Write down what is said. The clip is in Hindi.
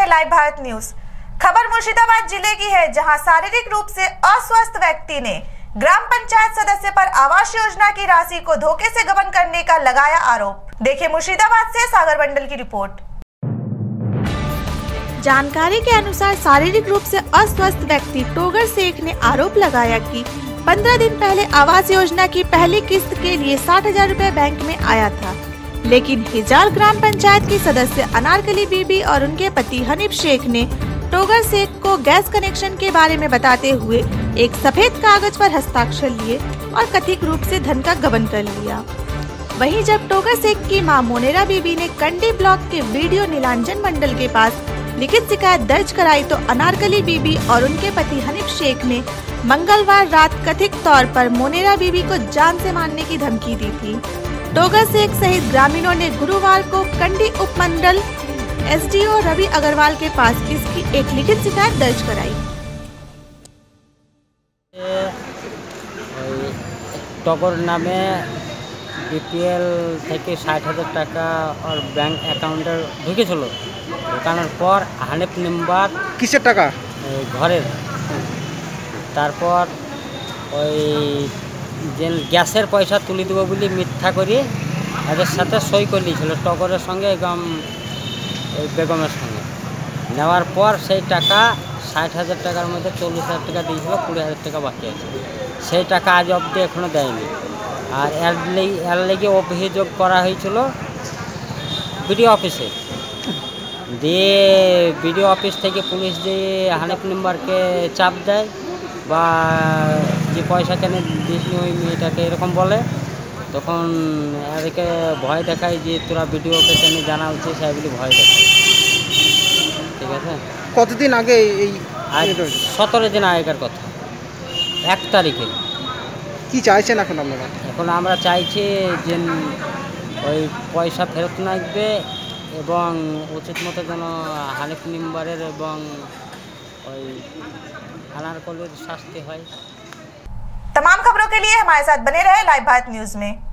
हैं लाइव भारत न्यूज। खबर मुर्शिदाबाद जिले की है, जहां शारीरिक रूप से अस्वस्थ व्यक्ति ने ग्राम पंचायत सदस्य पर आवास योजना की राशि को धोखे से गबन करने का लगाया आरोप। देखिए मुर्शिदाबाद से सागर मंडल की रिपोर्ट। जानकारी के अनुसार शारीरिक रूप से अस्वस्थ व्यक्ति टोगर शेख ने आरोप लगाया कि 15 दिन पहले आवास योजना की पहली किस्त के लिए 60,000 रुपए बैंक में आया था, लेकिन हिजार ग्राम पंचायत की सदस्य अनारकली बीबी और उनके पति हनीफ शेख ने टोगर शेख को गैस कनेक्शन के बारे में बताते हुए एक सफेद कागज पर हस्ताक्षर लिए और कथित रूप से धन का गबन कर लिया। वहीं जब टोगर शेख की मां मोनेरा बीबी ने कंडी ब्लॉक के वीडियो नीलांजन मंडल के पास लिखित शिकायत दर्ज कराई तो अनारकली बीबी और उनके पति हनीफ शेख ने मंगलवार रात कथित तौर पर मोनेरा बीबी को जान से मारने की धमकी दी थी। टोगर शेख सहित ग्रामीणों ने गुरुवार को कंडी उपमंडल एसडीओ रवि अग्रवाल के पास इसकी एक लिखित शिकायत दर्ज कराई। टोगर नामे बीपीएल থেকে 60,000 টাকা और बैंक अकाउंटे ঢুকেছিল। ঢোকানোর পর হানিফ মেম্বার কিসের টাকা ঘরের, তারপর ওই যে গ্যাসের পয়সা তুলে দেবো বলে মিথ্যা করে এদের সাথে সই করে নিয়েছিল টগরের সঙ্গে এবং বেগমের সঙ্গে। নেওয়ার পর সেই টাকা 60,000 টাকার মধ্যে 40,000 টাকা দিয়েছিল, 20,000 টাকা বাকি আছে। সেই টাকা আজ অবধি এখনও দেয়নি। আর এর লেগে অভিযোগ করা হয়েছিল বিডিও অফিসে। দিয়ে বিডিও অফিস থেকে পুলিশ যে হানিফ মেম্বারকে চাপ দেয় বা যে পয়সা কেন দিসনি ওই মেয়েটাকে এরকম বলে, তখন এদেরকে ভয় দেখায় যে তোরা বিডিওকে কেন জানা উচিত, সেগুলি ভয় দেখায়। ঠিক আছে, কতদিন আগে এই আজ 17 দিন আগেকার কথা, 1 তারিখে। কি চাইছেন এখন আপনারা? এখন আমরা চাইছি যে ওই পয়সা ফেরত না আসবে এবং উচিত মতো যেন হানিফ মেম্বারের এবং ওই अनारकली शास्ति है। तमाम खबरों के लिए हमारे साथ बने रहे लाइव भारत न्यूज में।